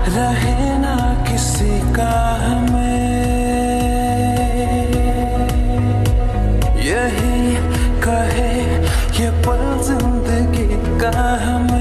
रहे ना किसी का हमें, यही कहे ये पल जिंदगी का हमें।